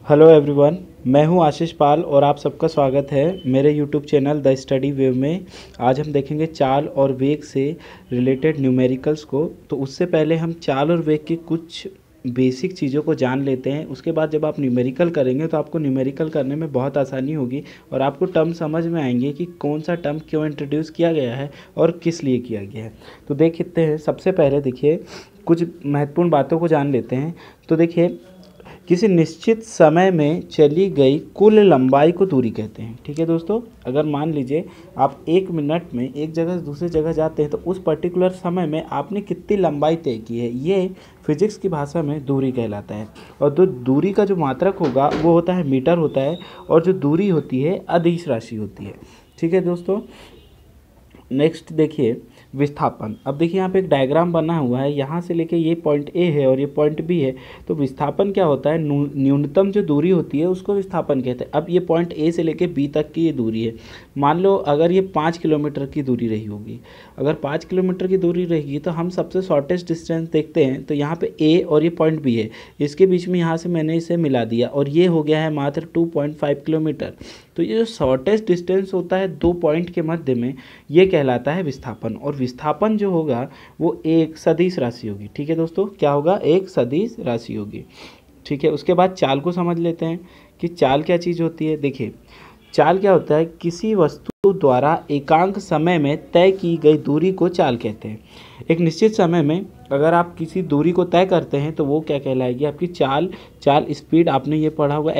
Hello everyone, मैं हूं आशीष पाल और आप सबका स्वागत है मेरे YouTube channel the study wave में। आज हम देखेंगे चाल और वेग से रिलेटेड न्यूमेरिकल्स को। तो उससे पहले हम चाल और वेग की कुछ बेसिक चीज़ों को जान लेते हैं। उसके बाद जब आप न्यूमेरिकल करेंगे तो आपको न्यूमेरिकल करने में बहुत आसानी होगी और आपको टर्म समझ में आएंगे कि कौन सा टर्म क्यों इंट्रोड्यूस किया गया है और किस लिए किया गया है। तो देखते हैं, सबसे पहले देखिए कुछ महत्वपूर्ण बातों को जान लेते हैं। तो देखिए, किसी निश्चित समय में चली गई कुल लंबाई को दूरी कहते हैं। ठीक है दोस्तों, अगर मान लीजिए आप 1 मिनट में एक जगह से दूसरी जगह जाते हैं तो उस पर्टिकुलर समय में आपने कितनी लंबाई तय की है, ये फिजिक्स की भाषा में दूरी कहलाता है। और जो दूरी का जो मात्रक होगा वो होता है मीटर होता है, और जो दूरी होती है अदिश राशि होती है। ठीक है दोस्तों, नेक्स्ट देखिए विस्थापन। अब देखिए यहाँ पे एक डायग्राम बना हुआ है, यहाँ से लेके ये पॉइंट ए है और ये पॉइंट बी है। तो विस्थापन क्या होता है, न्यूनतम जो दूरी होती है उसको विस्थापन कहते हैं। अब ये पॉइंट ए से लेके बी तक की ये दूरी है। मान लो अगर ये 5 किलोमीटर की दूरी रही होगी, अगर 5 किलोमीटर की दूरी रहेगी तो हम सबसे शॉर्टेस्ट डिस्टेंस देखते हैं। तो यहाँ पे ए और ये पॉइंट बी है, इसके बीच में यहाँ से मैंने इसे मिला दिया और ये हो गया है मात्र 2.5 किलोमीटर। तो ये जो शॉर्टेस्ट डिस्टेंस होता है दो पॉइंट के मध्य में, ये कहलाता है विस्थापन। और विस्थापन जो होगा वो एक सदिश राशि होगी। ठीक है दोस्तों, क्या होगा, एक सदिश राशि होगी। ठीक है, उसके बाद चाल को समझ लेते हैं कि चाल क्या चीज़ होती है। देखिए चाल क्या होता है, किसी वस्तु द्वारा एकांक समय में तय की गई दूरी को चाल कहते हैं। एक निश्चित समय में अगर आप किसी दूरी को तय करते हैं तो वो क्या कहलाएगी, आपकी चाल। चाल स्पीड आपने ये पढ़ा होगा,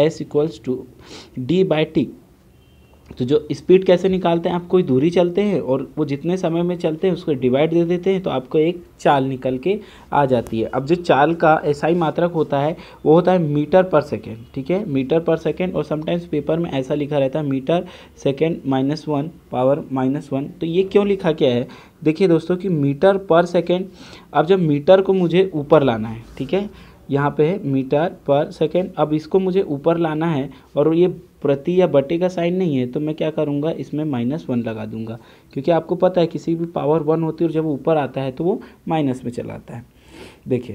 S=d/t। तो जो स्पीड कैसे निकालते हैं, आप कोई दूरी चलते हैं और वो जितने समय में चलते हैं उसको डिवाइड दे देते हैं तो आपको एक चाल निकल के आ जाती है। अब जो चाल का एसआई मात्रक होता है वो होता है मीटर पर सेकेंड। ठीक है, मीटर पर सेकेंड, और समटाइम्स पेपर में ऐसा लिखा रहता है मीटर सेकेंड -1 पावर -1। तो ये क्यों लिखा गया है, देखिए दोस्तों कि मीटर पर सेकेंड। अब जब मीटर को मुझे ऊपर लाना है, ठीक है, यहाँ पे है मीटर पर सेकेंड, अब इसको मुझे ऊपर लाना है और ये प्रति या बटे का साइन नहीं है, तो मैं क्या करूँगा, इसमें -1 लगा दूंगा, क्योंकि आपको पता है किसी भी पावर 1 होती है और जब वो ऊपर आता है तो वो माइनस में चला आता है। देखिए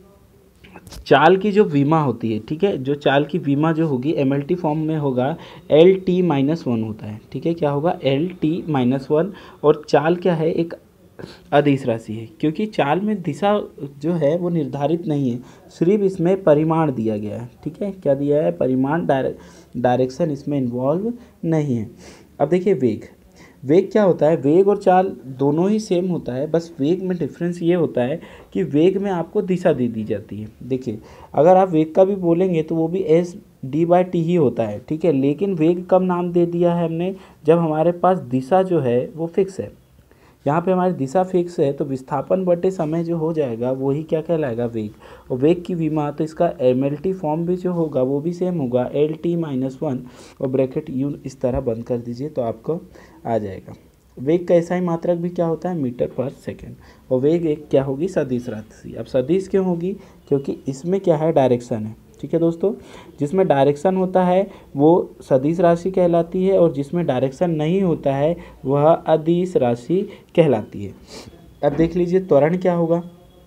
चाल की जो विमा होती है, ठीक है, जो चाल की विमा जो होगी MLT फॉर्म में होगा LT-1 होता है। ठीक है, क्या होगा, LT-1। और चाल क्या है, एक अदिश राशि है, क्योंकि चाल में दिशा जो है वो निर्धारित नहीं है, सिर्फ इसमें परिमाण दिया गया है। ठीक है, क्या दिया है, परिमाण, डायरेक्शन इसमें इन्वॉल्व नहीं है। अब देखिए वेग। वेग क्या होता है, वेग और चाल दोनों ही सेम होता है, बस वेग में डिफरेंस ये होता है कि वेग में आपको दिशा दे दी जाती है। देखिए अगर आप वेग का भी बोलेंगे तो वो भी S/d/t ही होता है। ठीक है, लेकिन वेग कब नाम दे दिया है हमने, जब हमारे पास दिशा जो है वो फिक्स है। यहाँ पे हमारी दिशा फिक्स है तो विस्थापन बटे समय जो हो जाएगा वही क्या कहलाएगा, वेग। और वेग की विमा, तो इसका MLT फॉर्म भी जो होगा वो भी सेम होगा, LT-1, और ब्रैकेट यू इस तरह बंद कर दीजिए तो आपको आ जाएगा। वेग का ऐसा ही मात्रक भी क्या होता है, मीटर पर सेकेंड। और वेग एक क्या होगी, सदिश राशि। अब सदिश क्यों होगी, क्योंकि इसमें क्या है, डायरेक्शन है। ठीक है दोस्तों, जिसमें डायरेक्शन होता है वो सदिश राशि कहलाती है, और जिसमें डायरेक्शन नहीं होता है वह अदिश राशि कहलाती है। अब देख लीजिए त्वरण क्या होगा।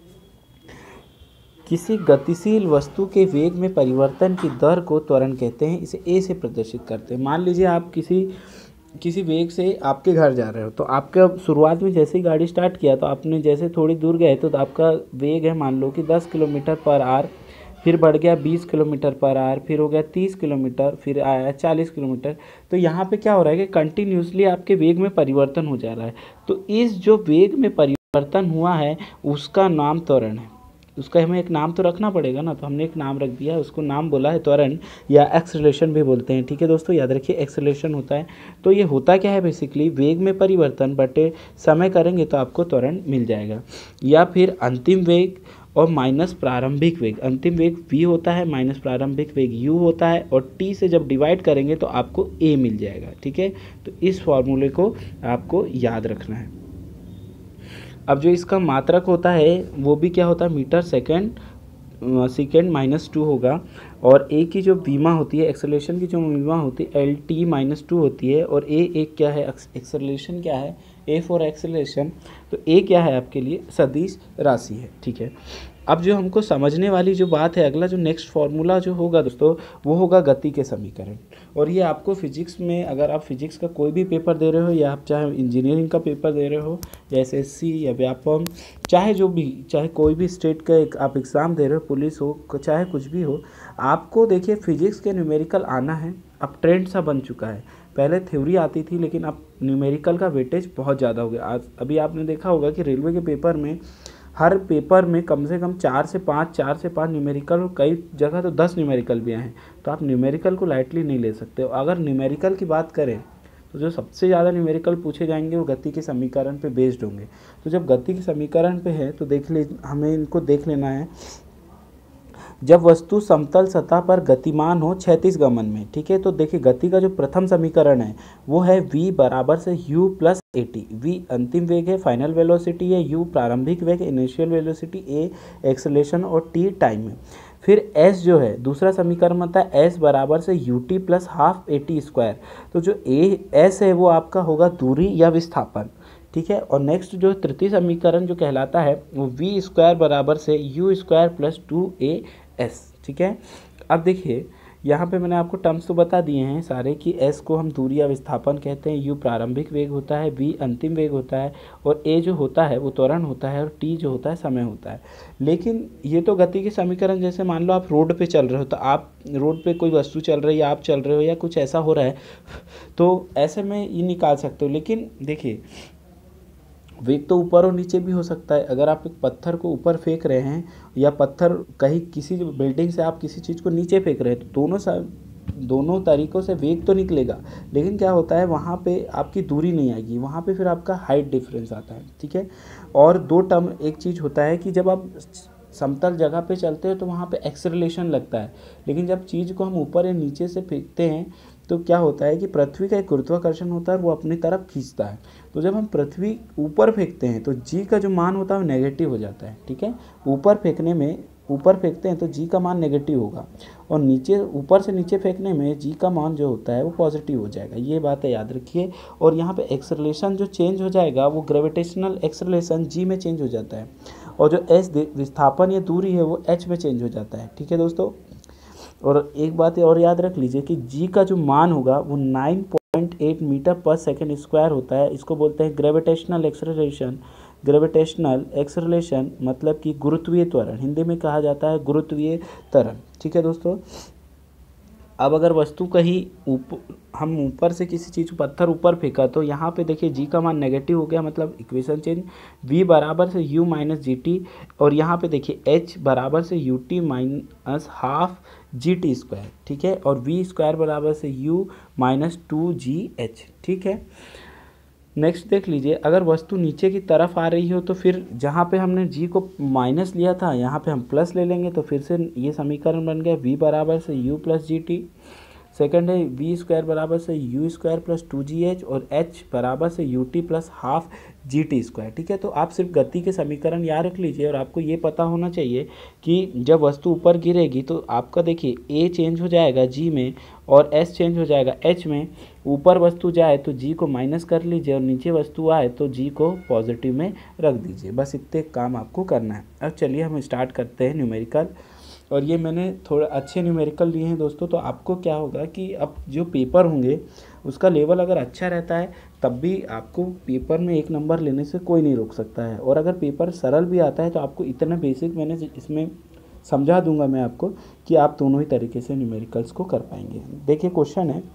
किसी गतिशील वस्तु के वेग में परिवर्तन की दर को त्वरण कहते हैं। इसे ए से प्रदर्शित करते हैं। मान लीजिए आप किसी वेग से आपके घर जा रहे हो, तो आपका शुरुआत में जैसे ही गाड़ी स्टार्ट किया तो आपने जैसे थोड़ी दूर गए तो आपका वेग है मान लो कि 10 किलोमीटर पर आवर, फिर बढ़ गया 20 किलोमीटर पर आवर, फिर हो गया 30 किलोमीटर, फिर आया 40 किलोमीटर। तो यहाँ पे क्या हो रहा है कि कंटिन्यूसली आपके वेग में परिवर्तन हो जा रहा है। तो इस जो वेग में परिवर्तन हुआ है उसका नाम त्वरण है। उसका हमें एक नाम तो रखना पड़ेगा ना, तो हमने एक नाम रख दिया है, उसको नाम बोला है त्वरण, या एक्सेलरेशन भी बोलते हैं। ठीक है दोस्तों, याद रखिए एक्सेलरेशन होता है। तो ये होता क्या है, बेसिकली वेग में परिवर्तन बटे समय करेंगे तो आपको त्वरण मिल जाएगा। या फिर अंतिम वेग और माइनस प्रारंभिक वेग। अंतिम वेग v होता है, माइनस प्रारंभिक वेग u होता है, और t से जब डिवाइड करेंगे तो आपको a मिल जाएगा। ठीक है, तो इस फॉर्मूले को आपको याद रखना है। अब जो इसका मात्रक होता है वो भी क्या होता है, मीटर सेकेंड -2 होगा। और a की जो विमा होती है, एक्सेलरेशन की जो विमा होती है LT-2 होती है। और a एक क्या है, एक्सेलरेशन क्या है, a फॉर एक्सेलरेशन। तो a क्या है आपके लिए, सदिश राशि है। ठीक है, अब जो हमको समझने वाली जो बात है, अगला जो नेक्स्ट फार्मूला जो होगा दोस्तों, वो होगा गति के समीकरण। और ये आपको फिजिक्स में, अगर आप फिजिक्स का कोई भी पेपर दे रहे हो, या आप चाहे इंजीनियरिंग का पेपर दे रहे हो, या एसएससी या व्यापम, चाहे जो भी, चाहे कोई भी स्टेट का एक आप एग्ज़ाम दे रहे हो, पुलिस हो, चाहे कुछ भी हो, आपको देखिए फिजिक्स के न्यूमेरिकल आना है। अब ट्रेंड सा बन चुका है, पहले थ्योरी आती थी लेकिन अब न्यूमेरिकल का वेटेज बहुत ज़्यादा हो गया। आज अभी आपने देखा होगा कि रेलवे के पेपर में, हर पेपर में कम से कम 4 से 5 न्यूमेरिकल, और कई जगह तो 10 न्यूमेरिकल भी आए हैं। तो आप न्यूमेरिकल को लाइटली नहीं ले सकते हो। अगर न्यूमेरिकल की बात करें तो जो सबसे ज़्यादा न्यूमेरिकल पूछे जाएंगे वो गति के समीकरण पे बेस्ड होंगे। तो जब गति के समीकरण पे है तो हमें इनको देख लेना है। जब वस्तु समतल सतह पर गतिमान हो क्षैतिज गमन में, ठीक है, तो देखिए गति का जो प्रथम समीकरण है वो है v बराबर से u plus a t. v अंतिम वेग है, फाइनल वेलोसिटी है, u प्रारंभिक वेग, इनिशियल वेलोसिटी, a एक्सेलरेशन और t टाइम है। फिर s जो है दूसरा समीकरण होता है s बराबर से ut plus half a t square. तो जो s है वो आपका होगा दूरी या विस्थापन, ठीक है। और नेक्स्ट जो तृतीय समीकरण जो कहलाता है वो v स्क्वायर बराबर से u स्क्वायर प्लस 2as, ठीक है। अब देखिए यहाँ पे मैंने आपको टर्म्स तो बता दिए हैं सारे कि s को हम दूरी या विस्थापन कहते हैं, u प्रारंभिक वेग होता है, v अंतिम वेग होता है, और a जो होता है वो त्वरण होता है, और t जो होता है समय होता है। लेकिन ये तो गति के समीकरण, जैसे मान लो आप रोड पे चल रहे हो, तो आप रोड पे कोई वस्तु चल रही है, आप चल रहे हो या कुछ ऐसा हो रहा है, तो ऐसे में ये निकाल सकते हो। लेकिन देखिए वेग तो ऊपर और नीचे भी हो सकता है। अगर आप एक पत्थर को ऊपर फेंक रहे हैं, या पत्थर कहीं किसी बिल्डिंग से आप किसी चीज़ को नीचे फेंक रहे हैं, तो दोनों तरीक़ों से वेग तो निकलेगा, लेकिन क्या होता है वहाँ पे आपकी दूरी नहीं आएगी, वहाँ पे फिर आपका हाइट डिफरेंस आता है, ठीक है। और दो टर्म, एक चीज़ होता है कि जब आप समतल जगह पे चलते हैं तो वहाँ पे एक्सेलरेशन लगता है, लेकिन जब चीज़ को हम ऊपर या नीचे से फेंकते हैं तो क्या होता है कि पृथ्वी का एक गुरुत्वाकर्षण होता है, वो अपनी तरफ खींचता है। तो जब हम पृथ्वी ऊपर फेंकते हैं तो जी का जो मान होता है वो नेगेटिव हो जाता है, ठीक है। ऊपर फेंकते हैं तो जी का मान नेगेटिव होगा, और ऊपर से नीचे फेंकने में जी का मान जो होता है वो पॉजिटिव हो जाएगा। ये बात है, याद रखिए। और यहाँ पे एक्सेलरेशन जो चेंज हो जाएगा वो ग्रेविटेशनल एक्सेलरेशन जी में चेंज हो जाता है, और जो एच विस्थापन या दूरी है वो एच में चेंज हो जाता है, ठीक है दोस्तों। और एक बात और याद रख लीजिए कि जी का जो मान होगा वो 9.8 मीटर पर सेकेंड स्क्वायर होता है। इसको बोलते हैं ग्रेविटेशनल एक्सेलरेशन। ग्रेविटेशनल एक्सेलरेशन मतलब कि गुरुत्वीय त्वरण, हिंदी में कहा जाता है गुरुत्वीय त्वरण, ठीक है दोस्तों। अब अगर वस्तु कहीं हम ऊपर से किसी चीज़ पत्थर ऊपर फेंका, तो यहाँ पे देखिए जी का मान नेगेटिव हो गया, मतलब इक्वेशन चेंज। v बराबर से u माइनस जी टी, और यहाँ पे देखिए h बराबर से u t minus half g t square, ठीक है। और v स्क्वायर बराबर से u माइनस 2gh, ठीक है। नेक्स्ट देख लीजिए, अगर वस्तु नीचे की तरफ आ रही हो तो फिर जहाँ पे हमने g को माइनस लिया था यहाँ पे हम प्लस ले लेंगे, तो फिर से ये समीकरण बन गया v बराबर से u plus g t. Second है v स्क्वायर बराबर से u स्क्वायर प्लस 2gh, और h बराबर से u t plus half g t square, ठीक है। तो आप सिर्फ गति के समीकरण याद रख लीजिए, और आपको ये पता होना चाहिए कि जब वस्तु ऊपर गिरेगी तो आपका देखिए a चेंज हो जाएगा g में, और s चेंज हो जाएगा h में। ऊपर वस्तु जाए तो g को माइनस कर लीजिए, और नीचे वस्तु आए तो g को पॉजिटिव में रख दीजिए। बस इतने काम आपको करना है। अब चलिए हम स्टार्ट करते हैं न्यूमेरिकल। और ये मैंने थोड़े अच्छे न्यूमेरिकल लिए हैं दोस्तों। तो आपको क्या होगा कि अब जो पेपर होंगे उसका लेवल अगर अच्छा रहता है तब भी आपको पेपर में 1 नंबर लेने से कोई नहीं रोक सकता है। और अगर पेपर सरल भी आता है तो आपको इतना बेसिक मैंने इसमें समझा दूंगा मैं आपको कि आप दोनों ही तरीके से न्यूमेरिकल्स को कर पाएंगे। देखिए क्वेश्चन है,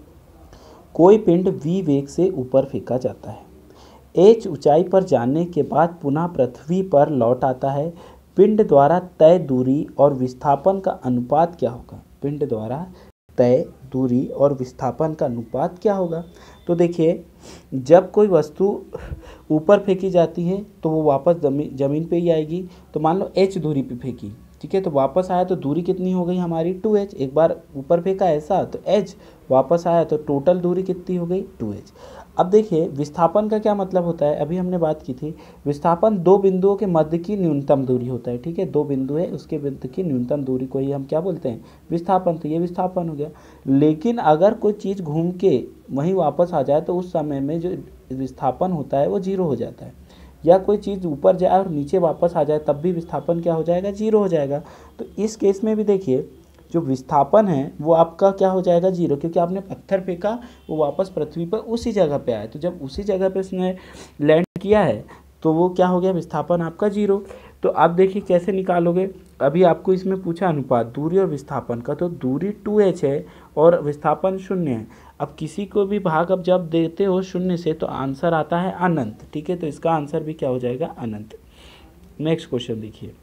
कोई पिंड v वेग से ऊपर फेंका जाता है, h ऊंचाई पर जाने के बाद पुनः पृथ्वी पर लौट आता है। पिंड द्वारा तय दूरी और विस्थापन का अनुपात क्या होगा? पिंड द्वारा तय दूरी और विस्थापन का अनुपात क्या होगा? तो देखिए, जब कोई वस्तु ऊपर फेंकी जाती है तो वो वापस ज़मीन पे ही आएगी। तो मान लो h दूरी पे फेंकी, ठीक है, तो वापस आया तो दूरी कितनी हो गई हमारी 2h। एक बार ऊपर फेंका ऐसा तो h, वापस आया तो टोटल दूरी कितनी हो गई 2h। अब देखिए विस्थापन का क्या मतलब होता है, अभी हमने बात की थी। विस्थापन दो बिंदुओं के मध्य की न्यूनतम दूरी होता है, ठीक है। दो बिंदु है, उसके मध्य की न्यूनतम दूरी को ही हम क्या बोलते हैं? विस्थापन। तो ये विस्थापन हो गया। लेकिन अगर कोई चीज़ घूम के वहीं वापस आ जाए तो उस समय में जो विस्थापन होता है वो 0 हो जाता है, या कोई चीज़ ऊपर जाए और नीचे वापस आ जाए तब भी विस्थापन क्या हो जाएगा, जीरो हो जाएगा। तो इस केस में भी देखिए जो विस्थापन है वो आपका क्या हो जाएगा, जीरो, क्योंकि आपने पत्थर फेंका वो वापस पृथ्वी पर उसी जगह पे आया। तो जब उसी जगह पे उसने लैंड किया है तो वो क्या हो गया, विस्थापन आपका जीरो। तो आप देखिए कैसे निकालोगे। अभी आपको इसमें पूछा अनुपात दूरी और विस्थापन का, तो दूरी 2h है और विस्थापन 0 है। अब किसी को भी भाग अब जब देते हो 0 से तो आंसर आता है अनंत, ठीक है। तो इसका आंसर भी क्या हो जाएगा, अनंत। नेक्स्ट क्वेश्चन देखिए,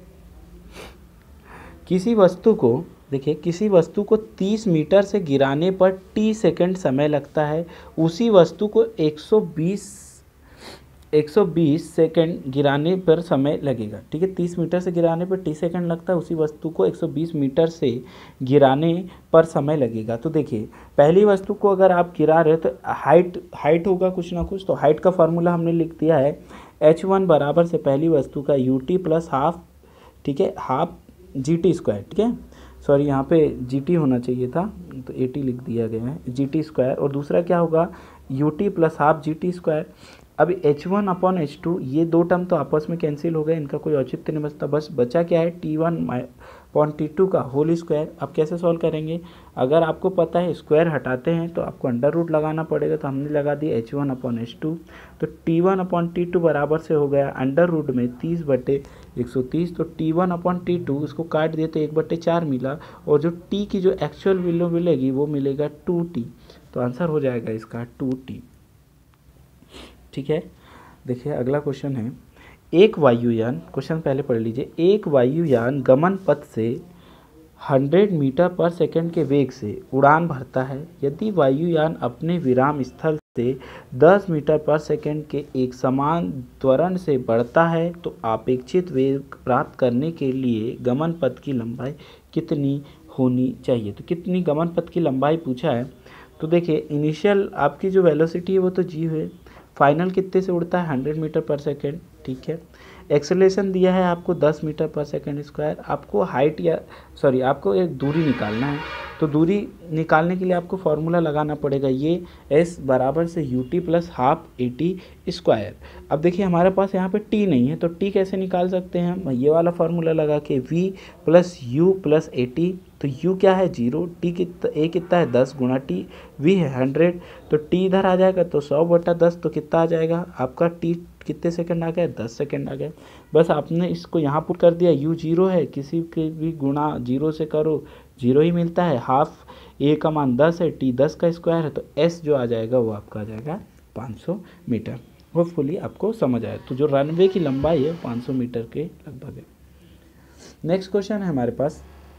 किसी वस्तु को देखिए किसी वस्तु को 30 मीटर से गिराने पर t सेकंड समय लगता है, उसी वस्तु को 120 सेकंड गिराने पर समय लगेगा, ठीक है। 30 मीटर से गिराने पर t सेकंड लगता है, उसी वस्तु को 120 मीटर से गिराने पर समय लगेगा। तो देखिए पहली वस्तु को अगर आप गिरा रहे हो तो हाइट होगा कुछ ना कुछ, तो हाइट का फार्मूला हमने लिख दिया है h1 बराबर से पहली वस्तु का ut प्लस हाफ, ठीक है, हाफ GT स्क्वायर, ठीक है। सॉरी यहाँ पे GT होना चाहिए था तो AT लिख दिया गया है, GT स्क्वायर। और दूसरा क्या होगा, UT plus half GT square. अब H1 अपॉन H2 ये दो टर्म तो आपस में कैंसिल हो गए, इनका कोई औचित्य नहीं बचता, बस बचा क्या है T1 अपॉन T2 का होल स्क्वायर। अब कैसे सॉल्व करेंगे, अगर आपको पता है स्क्वायर हटाते हैं तो आपको अंडर रूट लगाना पड़ेगा, तो हमने लगा दिया H1 अपॉन H2। तो T1 अपॉन T2 बराबर से हो गया अंडर रूट में 30/130। तो T1 अपॉन T2 उसको काट दिए तो 1/4 मिला, और जो T की जो एक्चुअल वैल्यू मिलेगी वो मिलेगा 2T। तो आंसर हो जाएगा इसका 2T, ठीक है। देखिए अगला क्वेश्चन है, एक वायुयान, क्वेश्चन पहले पढ़ लीजिए, एक वायुयान गमन पथ से 100 मीटर पर सेकंड के वेग से उड़ान भरता है। यदि वायुयान अपने विराम स्थल से 10 मीटर पर सेकंड के एक समान त्वरण से बढ़ता है तो अपेक्षित वेग प्राप्त करने के लिए गमन पथ की लंबाई कितनी होनी चाहिए। तो कितनी गमन पथ की लंबाई पूछा है। तो देखिए इनिशियल आपकी जो वेलोसिटी है वो तो जी है, फाइनल कितने से उड़ता है 100 मीटर पर सेकेंड, ठीक है। एक्सेलेरेशन दिया है आपको 10 मीटर पर सेकेंड स्क्वायर। आपको हाइट या सॉरी आपको एक दूरी निकालना है, तो दूरी निकालने के लिए आपको फॉर्मूला लगाना पड़ेगा, ये s बराबर से ut plus half AT square. अब देखिए हमारे पास यहाँ पे t नहीं है, तो t कैसे निकाल सकते हैं हम, ये वाला फार्मूला लगा के v plus u plus AT। तो u क्या है 0, t कितना a कितना है 10 गुणा t, v है 100, तो t इधर आ जाएगा तो 100/10, तो कितना आ जाएगा आपका t कितने सेकंड आ गया, 10 सेकंड आ गया। बस आपने इसको यहाँ पुट कर दिया, u 0 है, किसी के भी गुणा 0 से करो 0 ही मिलता है, हाफ a का मान 10 है, t 10 का स्क्वायर है, तो s जो आ जाएगा वो आपका आ जाएगा 500 मीटर। होपफुली आपको समझ आए। तो जो रनवे की लंबाई है 500 मीटर के लगभग है। नेक्स्ट क्वेश्चन है हमारे पास,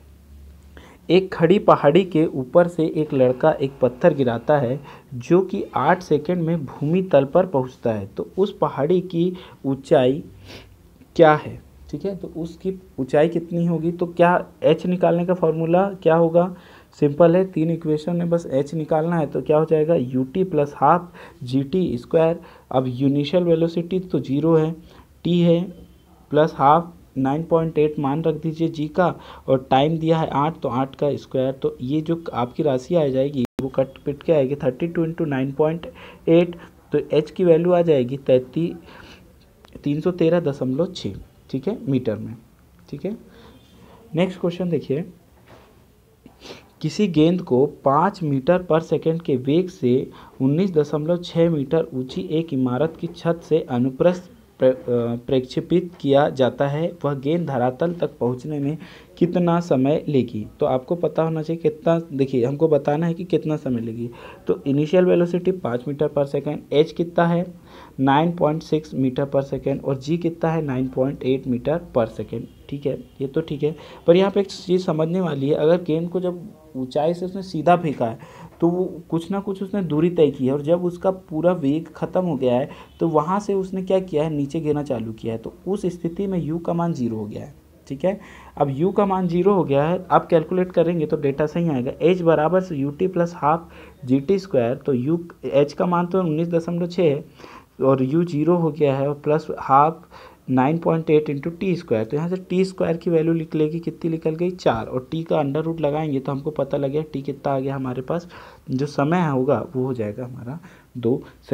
एक खड़ी पहाड़ी के ऊपर से एक लड़का एक पत्थर गिराता है जो कि 8 सेकंड में भूमि तल पर पहुंचता है, तो उस पहाड़ी की ऊंचाई क्या है, ठीक है। तो उसकी ऊंचाई कितनी होगी, तो क्या h निकालने का फॉर्मूला क्या होगा, सिंपल है, 3 इक्वेशन है, बस h निकालना है। तो क्या हो जाएगा ut plus half GT square. अब इनिशियल वेलोसिटी तो 0 है, t है प्लस हाफ 9.8 मान रख दीजिए g का, और टाइम दिया है 8, तो 8 का स्क्वायर। तो ये जो आपकी राशि आ जाएगी वो कट पिट के आएगी 32 × 9.8, तो h की वैल्यू आ जाएगी 313.6, ठीक है, मीटर में, ठीक है। नेक्स्ट क्वेश्चन देखिए, किसी गेंद को 5 मीटर पर सेकंड के वेग से 19.6 मीटर ऊंची एक इमारत की छत से अनुप्रस्थ प्रक्षेपित किया जाता है, वह गेंद धरातल तक पहुंचने में कितना समय लेगी। तो आपको पता होना चाहिए कितना, देखिए हमको बताना है कि कितना समय लेगी। तो इनिशियल वेलोसिटी 5 मीटर पर सेकेंड, h कितना है 9.6 मीटर पर सेकेंड, और g कितना है 9.8 मीटर पर सेकेंड, ठीक है, ये तो ठीक है। पर यहाँ पे एक चीज़ समझने वाली है, अगर गेंद को जब ऊंचाई से उसने सीधा फेंका है तो वो कुछ ना कुछ उसने दूरी तय की है, और जब उसका पूरा वेग खत्म हो गया है तो वहाँ से उसने क्या किया है, नीचे गिरना चालू किया है, तो उस स्थिति में u का मान 0 हो गया है, ठीक है। अब u का मान 0 हो गया है, आप कैलकुलेट करेंगे तो डेटा सही आएगा, h बराबर से ut plus half GT square. तो h का मान तो 19.6 है और u 0 हो गया है, और plus half 9.8 into t square. तो यहाँ से टी स्क्वायर की वैल्यू निकलेगी लेगी, कितनी निकल गई 4, और टी का अंडर रूट लगाएंगे तो हमको पता लग गया टी कितना आ गया हमारे पास, जो समय होगा वो हो जाएगा हमारा 2 सेकेंड,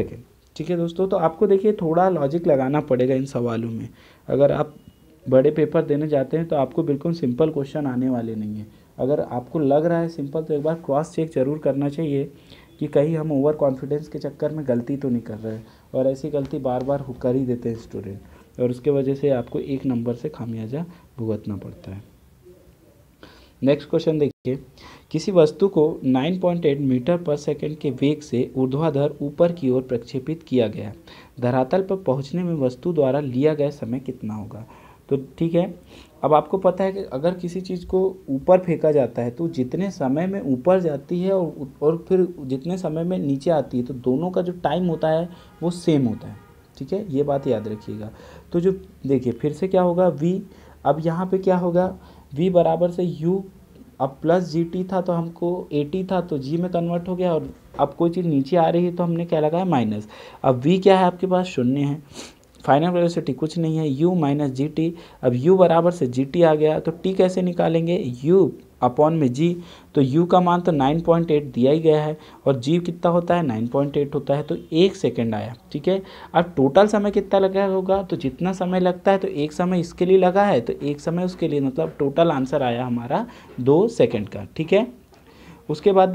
ठीक है दोस्तों, तो आपको देखिए थोड़ा लॉजिक लगाना पड़ेगा इन सवालों में। अगर आप बड़े पेपर देने जाते हैं तो आपको बिल्कुल सिंपल क्वेश्चन आने वाले नहीं हैं। अगर आपको लग रहा है सिंपल तो एक बार क्रॉस चेक ज़रूर करना चाहिए कि कहीं हम ओवर कॉन्फिडेंस के चक्कर में गलती तो नहीं कर रहे हैं, और ऐसी गलती बार बार कर ही देते हैं स्टूडेंट, और उसके वजह से आपको 1 नंबर से खामियाजा भुगतना पड़ता है। नेक्स्ट क्वेश्चन देखिए, किसी वस्तु को 9.8 मीटर पर सेकंड के वेग से ऊर्ध्वाधर ऊपर की ओर प्रक्षेपित किया गया, धरातल पर पहुंचने में वस्तु द्वारा लिया गया समय कितना होगा। तो ठीक है, अब आपको पता है कि अगर किसी चीज़ को ऊपर फेंका जाता है तो जितने समय में ऊपर जाती है और फिर जितने समय में नीचे आती है, तो दोनों का जो टाइम होता है वो सेम होता है। ठीक है, ये बात याद रखिएगा। तो जो देखिए फिर से क्या होगा, v, अब यहाँ पे क्या होगा, v बराबर से u, अब प्लस जी टी था तो हमको ए टी था तो जी में कन्वर्ट हो गया, और अब कोई चीज़ नीचे आ रही है तो हमने क्या लगाया, माइनस। अब v क्या है आपके पास, 0 है, फाइनल वेलोसिटी कुछ नहीं है, u माइनस जी टी। अब u बराबर से जी टी आ गया, तो t कैसे निकालेंगे, u अपॉन में g, तो u का मान तो 9.8 दिया ही गया है, और g कितना होता है, 9.8 होता है, तो 1 सेकेंड आया। ठीक है, अब टोटल समय कितना लगा होगा, तो जितना समय लगता है तो 1 समय इसके लिए लगा है तो 1 समय उसके लिए, मतलब टोटल आंसर आया हमारा 2 सेकेंड का। ठीक है, उसके बाद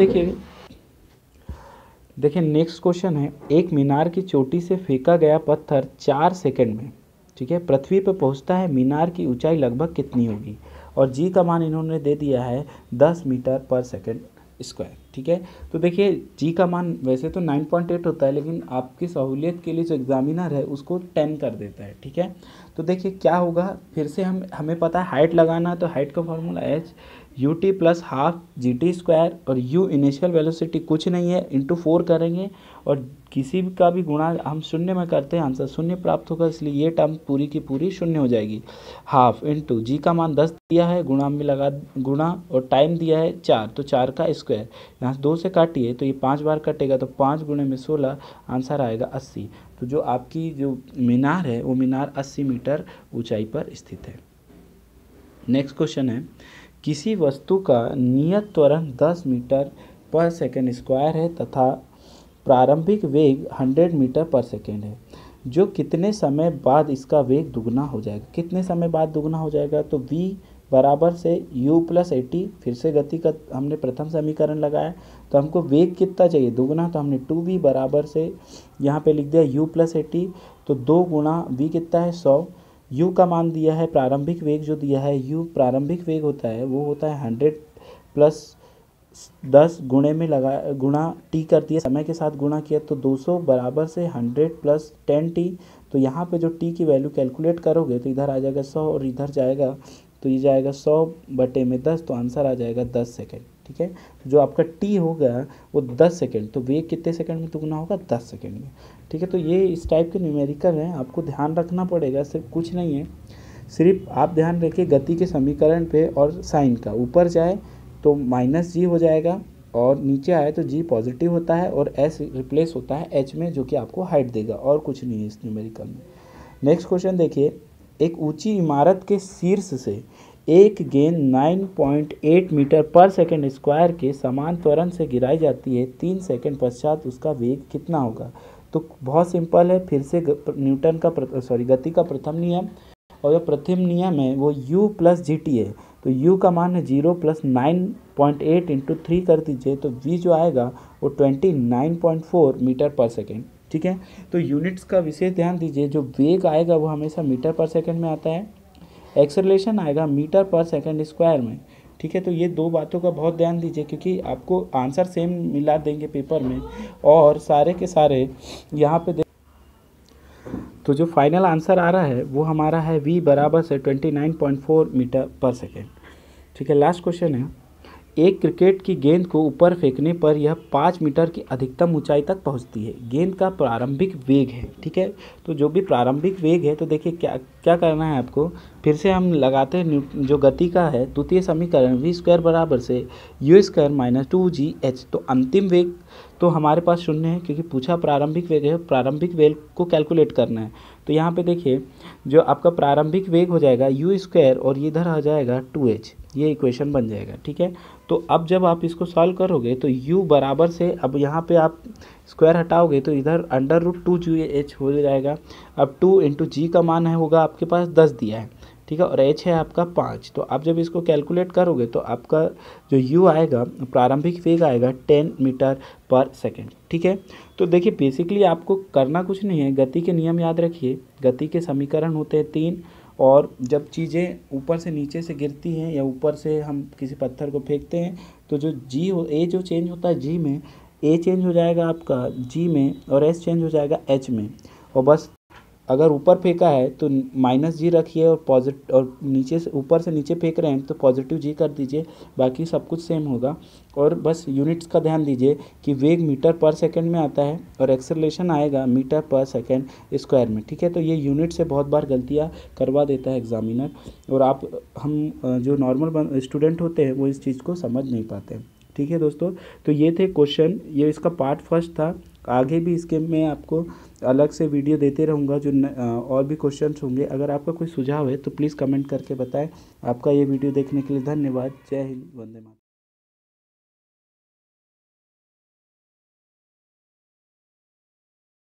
देखिए नेक्स्ट क्वेश्चन है, एक मीनार की चोटी से फेंका गया पत्थर 4 सेकंड में, ठीक है, पृथ्वी पर पहुंचता है, मीनार की ऊंचाई लगभग कितनी होगी, और जी का मान इन्होंने दे दिया है 10 मीटर पर सेकंड स्क्वायर। ठीक है, तो देखिए जी का मान वैसे तो 9.8 होता है, लेकिन आपकी सहूलियत के लिए जो एग्जामिनर है उसको 10 कर देता है। ठीक है, तो देखिए क्या होगा, फिर से हमें पता है हाइट लगाना है, तो हाइट का formula h u t plus half g t square, और u इनिशियल वेलोसिटी कुछ नहीं है, इंटू 4 करेंगे, और किसी का भी गुणा हम शून्य में करते हैं आंसर शून्य प्राप्त होगा, इसलिए ये टर्म पूरी की पूरी शून्य हो जाएगी। हाफ इंटू जी का मान 10 दिया है, गुणा में लगा गुणा, और टाइम दिया है 4, तो 4 का स्क्वायर, यहाँ से 2 से काटिए तो ये 5 बार कटेगा, तो 5 गुणे में 16, आंसर आएगा 80। तो जो आपकी जो मीनार है वो मीनार 80 मीटर ऊंचाई पर स्थित है। नेक्स्ट क्वेश्चन है, किसी वस्तु का नियत त्वरण 10 मीटर पर सेकंड स्क्वायर है तथा प्रारंभिक वेग 100 मीटर पर सेकंड है, जो कितने समय बाद इसका वेग दुगना हो जाएगा। कितने समय बाद दुगना हो जाएगा, तो v बराबर से u प्लस ए टी, फिर से गति का हमने प्रथम समीकरण लगाया, तो हमको वेग कितना चाहिए, दुगना, तो हमने 2v बराबर से यहाँ पे लिख दिया u प्लस ए टी, तो 2 गुणा v कितना है 100, u का मान दिया है, प्रारंभिक वेग जो दिया है u प्रारंभिक वेग होता है वो होता है 100 प्लस 10 गुणे में लगा गुणा t कर दिया, समय के साथ गुणा किया, तो 200 बराबर से 100 प्लस 10t, तो यहाँ पे जो t की वैल्यू कैलकुलेट करोगे तो इधर आ जाएगा 100 और इधर जाएगा तो ये जाएगा 100/10, तो आंसर आ जाएगा 10 सेकेंड। ठीक है, जो आपका t होगा वो 10 सेकेंड, तो वेग कितने सेकेंड में दुगना होगा, 10 सेकेंड में। ठीक है, तो ये इस टाइप के न्यूमेरिकल हैं, आपको ध्यान रखना पड़ेगा, सिर्फ कुछ नहीं है, सिर्फ आप ध्यान रखिए गति के समीकरण पे और साइन का, ऊपर जाए तो माइनस जी हो जाएगा और नीचे आए तो जी पॉजिटिव होता है और एस रिप्लेस होता है एच में, जो कि आपको हाइट देगा, और कुछ नहीं है इस न्यूमेरिकल में। नेक्स्ट क्वेश्चन देखिए, एक ऊंची इमारत के शीर्ष से एक गेंद 9.8 मीटर पर सेकंड स्क्वायर के समान त्वरण से गिराई जाती है, 3 सेकंड पश्चात उसका वेग कितना होगा। तो बहुत सिंपल है, फिर से न्यूटन का गति का प्रथम नियम, और जो प्रथम नियम है वो u प्लस जी टी है, तो u का मान है 0 प्लस 9.8 इंटू 3 कर दीजिए, तो v जो आएगा वो 29.4 मीटर पर सेकेंड। ठीक है, तो यूनिट्स का विशेष ध्यान दीजिए, जो वेग आएगा वो हमेशा मीटर पर सेकेंड में आता है, एक्सेलरेशन आएगा मीटर पर सेकेंड स्क्वायर में। ठीक है, तो ये दो बातों का बहुत ध्यान दीजिए, क्योंकि आपको आंसर सेम मिला देंगे पेपर में, और सारे के सारे यहाँ पे तो जो फाइनल आंसर आ रहा है वो हमारा है v बराबर से 29.4 मीटर पर सेकेंड। ठीक है, लास्ट क्वेश्चन है, एक क्रिकेट की गेंद को ऊपर फेंकने पर यह 5 मीटर की अधिकतम ऊंचाई तक पहुंचती है, गेंद का प्रारंभिक वेग है। ठीक है, तो जो भी प्रारंभिक वेग है, तो देखिए क्या क्या करना है आपको, फिर से हम लगाते हैं जो गति का है द्वितीय समीकरण, v स्क्वायर बराबर से u स्क्वायर माइनस 2gh, तो अंतिम वेग तो हमारे पास शून्य है क्योंकि पूछा प्रारंभिक वेग है, प्रारंभिक वेग को कैलकुलेट करना है। तो यहाँ पे देखिए जो आपका प्रारंभिक वेग हो जाएगा यू स्क्वायर और ये इधर आ जाएगा 2h, ये इक्वेशन बन जाएगा। ठीक है, तो अब जब आप इसको सॉल्व करोगे तो u बराबर से, अब यहाँ पे आप स्क्वायर हटाओगे तो इधर √2gh हो जाएगा। अब 2 × g का मान है होगा आपके पास 10 दिया है, ठीक है, और h है आपका 5। तो आप जब इसको कैलकुलेट करोगे तो आपका जो u आएगा, प्रारंभिक वेग आएगा 10 मीटर पर सेकेंड। ठीक है, तो देखिए बेसिकली आपको करना कुछ नहीं है, गति के नियम याद रखिए। गति के समीकरण होते हैं 3, और जब चीज़ें ऊपर से नीचे से गिरती हैं या ऊपर से हम किसी पत्थर को फेंकते हैं तो जो ए जो चेंज होता है जी में, ए चेंज हो जाएगा आपका जी में और एस चेंज हो जाएगा एच में। और बस अगर ऊपर फेंका है तो -g रखिए और और नीचे से ऊपर से नीचे फेंक रहे हैं तो +g कर दीजिए, बाकी सब कुछ सेम होगा। और बस यूनिट्स का ध्यान दीजिए कि वेग मीटर पर सेकंड में आता है और एक्सेलरेशन आएगा मीटर पर सेकंड स्क्वायर में। ठीक है, तो ये यूनिट से बहुत बार गलतियाँ करवा देता है एग्जामिनर, और हम जो नॉर्मल स्टूडेंट होते हैं वो इस चीज़ को समझ नहीं पाते हैं। ठीक है दोस्तों, तो ये थे क्वेश्चन, ये इसका पार्ट फर्स्ट था। आगे भी इसके मैं आपको अलग से वीडियो देते रहूँगा जो और भी क्वेश्चंस होंगे। अगर आपका कोई सुझाव है तो प्लीज़ कमेंट करके बताएं। आपका ये वीडियो देखने के लिए धन्यवाद। जय हिंद, वंदे मातरम।